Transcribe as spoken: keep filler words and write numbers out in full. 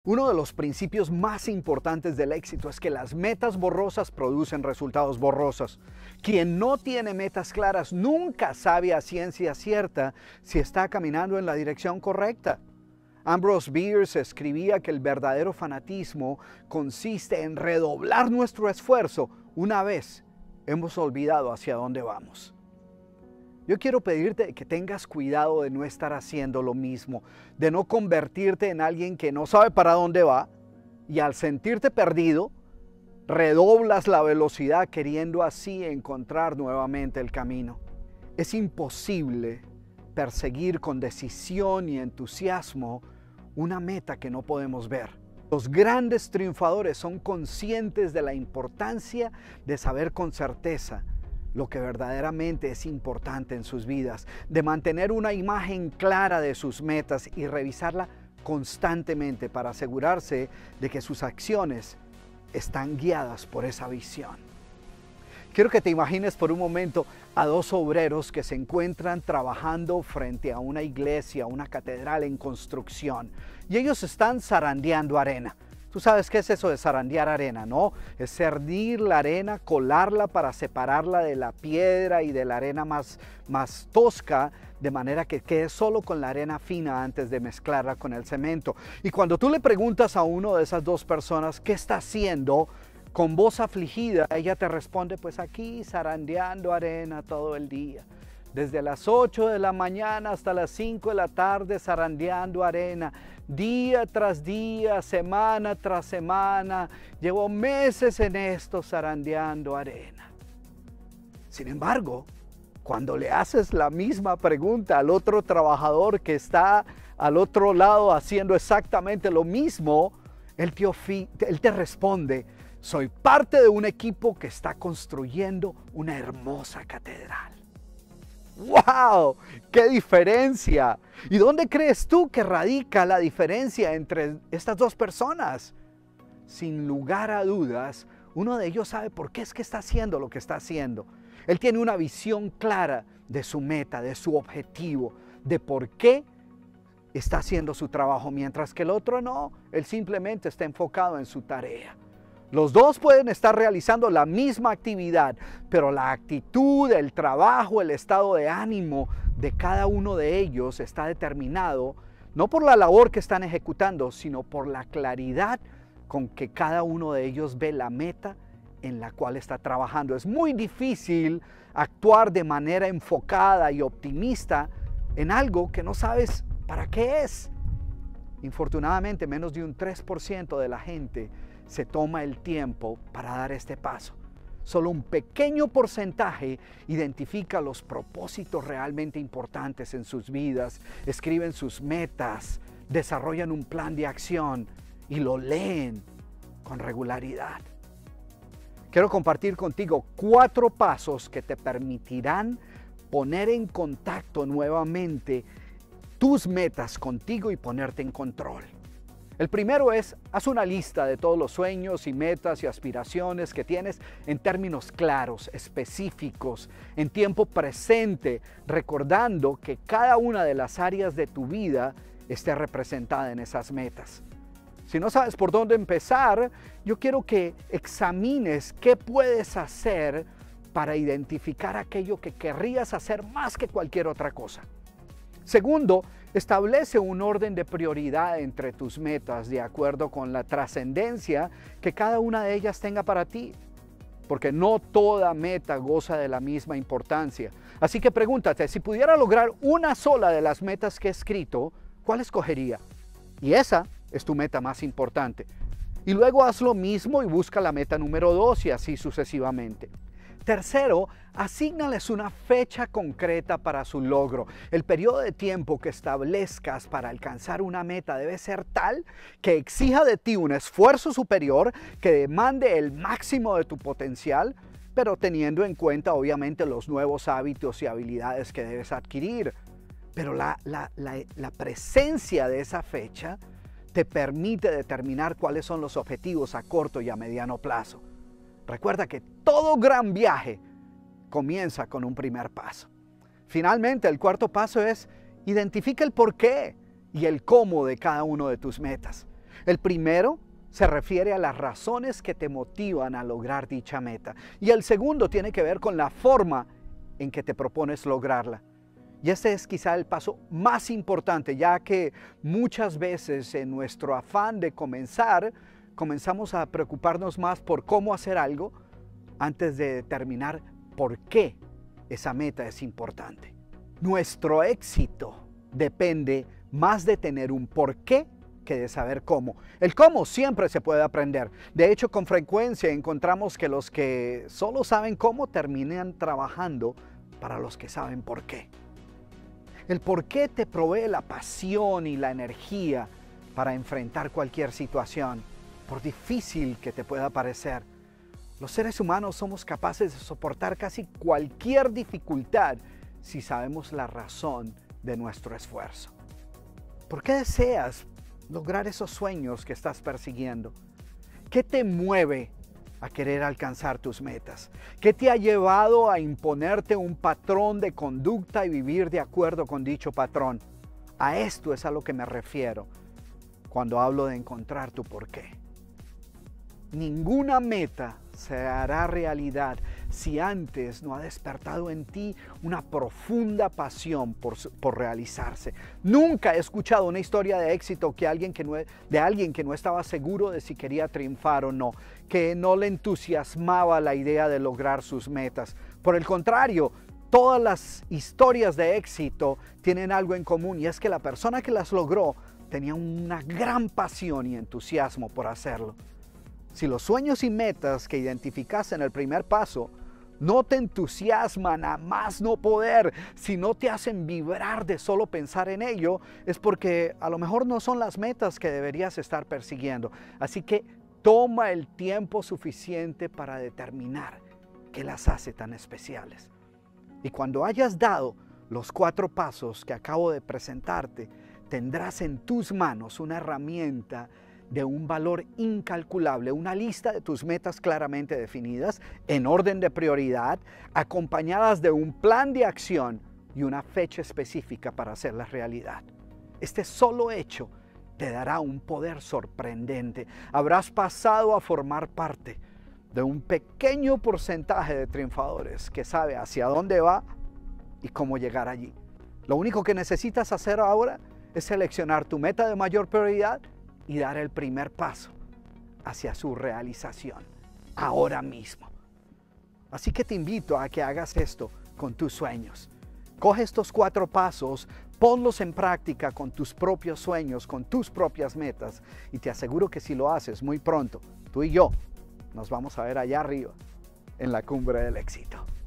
Uno de los principios más importantes del éxito es que las metas borrosas producen resultados borrosos. Quien no tiene metas claras nunca sabe a ciencia cierta si está caminando en la dirección correcta. Ambrose Bierce escribía que el verdadero fanatismo consiste en redoblar nuestro esfuerzo una vez hemos olvidado hacia dónde vamos. Yo quiero pedirte que tengas cuidado de no estar haciendo lo mismo, de no convertirte en alguien que no sabe para dónde va y al sentirte perdido, redoblas la velocidad queriendo así encontrar nuevamente el camino. Es imposible perseguir con decisión y entusiasmo una meta que no podemos ver. Los grandes triunfadores son conscientes de la importancia de saber con certeza lo que verdaderamente es importante en sus vidas, de mantener una imagen clara de sus metas y revisarla constantemente para asegurarse de que sus acciones están guiadas por esa visión. Quiero que te imagines por un momento a dos obreros que se encuentran trabajando frente a una iglesia, una catedral en construcción, y ellos están zarandeando arena. Tú sabes qué es eso de zarandear arena, ¿no? Es cerdir la arena, colarla para separarla de la piedra y de la arena más, más tosca, de manera que quede solo con la arena fina antes de mezclarla con el cemento. Y cuando tú le preguntas a uno de esas dos personas qué está haciendo, con voz afligida, ella te responde, pues aquí zarandeando arena todo el día. Desde las ocho de la mañana hasta las cinco de la tarde zarandeando arena, día tras día, semana tras semana. Llevo meses en esto zarandeando arena. Sin embargo, cuando le haces la misma pregunta al otro trabajador que está al otro lado haciendo exactamente lo mismo, él te, él te responde, soy parte de un equipo que está construyendo una hermosa catedral. ¡Wow! ¡Qué diferencia! ¿Y dónde crees tú que radica la diferencia entre estas dos personas? Sin lugar a dudas, uno de ellos sabe por qué es que está haciendo lo que está haciendo. Él tiene una visión clara de su meta, de su objetivo, de por qué está haciendo su trabajo, mientras que el otro no, él simplemente está enfocado en su tarea. Los dos pueden estar realizando la misma actividad, pero la actitud, el trabajo, el estado de ánimo de cada uno de ellos está determinado no por la labor que están ejecutando, sino por la claridad con que cada uno de ellos ve la meta en la cual está trabajando. Es muy difícil actuar de manera enfocada y optimista en algo que no sabes para qué es. Infortunadamente, menos de un tres por ciento de la gente se toma el tiempo para dar este paso. Solo un pequeño porcentaje identifica los propósitos realmente importantes en sus vidas, escriben sus metas, desarrollan un plan de acción y lo leen con regularidad. Quiero compartir contigo cuatro pasos que te permitirán poner en contacto nuevamente tus metas contigo y ponerte en control. El primero es, haz una lista de todos los sueños y metas y aspiraciones que tienes en términos claros, específicos, en tiempo presente, recordando que cada una de las áreas de tu vida esté representada en esas metas. Si no sabes por dónde empezar, yo quiero que examines qué puedes hacer para identificar aquello que querrías hacer más que cualquier otra cosa. Segundo, establece un orden de prioridad entre tus metas de acuerdo con la trascendencia que cada una de ellas tenga para ti, porque no toda meta goza de la misma importancia. Así que pregúntate, si pudiera lograr una sola de las metas que he escrito, ¿cuál escogería? Y esa es tu meta más importante. Y luego haz lo mismo y busca la meta número dos y así sucesivamente. Tercero, asígnales una fecha concreta para su logro. El periodo de tiempo que establezcas para alcanzar una meta debe ser tal que exija de ti un esfuerzo superior, que demande el máximo de tu potencial, pero teniendo en cuenta obviamente los nuevos hábitos y habilidades que debes adquirir. Pero la, la, la, la presencia de esa fecha te permite determinar cuáles son los objetivos a corto y a mediano plazo. Recuerda que todo gran viaje comienza con un primer paso. Finalmente, el cuarto paso es identifica el porqué y el cómo de cada uno de tus metas. El primero se refiere a las razones que te motivan a lograr dicha meta. Y el segundo tiene que ver con la forma en que te propones lograrla. Y este es quizá el paso más importante, ya que muchas veces en nuestro afán de comenzar, comenzamos a preocuparnos más por cómo hacer algo antes de determinar por qué esa meta es importante. Nuestro éxito depende más de tener un por qué que de saber cómo. El cómo siempre se puede aprender. De hecho, con frecuencia encontramos que los que solo saben cómo terminan trabajando para los que saben por qué. El por qué te provee la pasión y la energía para enfrentar cualquier situación, por difícil que te pueda parecer. Los seres humanos somos capaces de soportar casi cualquier dificultad si sabemos la razón de nuestro esfuerzo. ¿Por qué deseas lograr esos sueños que estás persiguiendo? ¿Qué te mueve a querer alcanzar tus metas? ¿Qué te ha llevado a imponerte un patrón de conducta y vivir de acuerdo con dicho patrón? A esto es a lo que me refiero cuando hablo de encontrar tu porqué. Ninguna meta se hará realidad si antes no ha despertado en ti una profunda pasión por, por realizarse. Nunca he escuchado una historia de éxito que alguien que no, de alguien que no estaba seguro de si quería triunfar o no, que no le entusiasmaba la idea de lograr sus metas. Por el contrario, todas las historias de éxito tienen algo en común, y es que la persona que las logró tenía una gran pasión y entusiasmo por hacerlo. Si los sueños y metas que identificaste en el primer paso no te entusiasman a más no poder, si no te hacen vibrar de solo pensar en ello, es porque a lo mejor no son las metas que deberías estar persiguiendo. Así que toma el tiempo suficiente para determinar qué las hace tan especiales. Y cuando hayas dado los cuatro pasos que acabo de presentarte, tendrás en tus manos una herramienta de un valor incalculable, una lista de tus metas claramente definidas, en orden de prioridad, acompañadas de un plan de acción y una fecha específica para hacerlas realidad. Este solo hecho te dará un poder sorprendente. Habrás pasado a formar parte de un pequeño porcentaje de triunfadores que sabe hacia dónde va y cómo llegar allí. Lo único que necesitas hacer ahora es seleccionar tu meta de mayor prioridad y dar el primer paso hacia su realización, ahora mismo. Así que te invito a que hagas esto con tus sueños. Coge estos cuatro pasos, ponlos en práctica con tus propios sueños, con tus propias metas, y te aseguro que si lo haces muy pronto, tú y yo nos vamos a ver allá arriba, en la cumbre del éxito.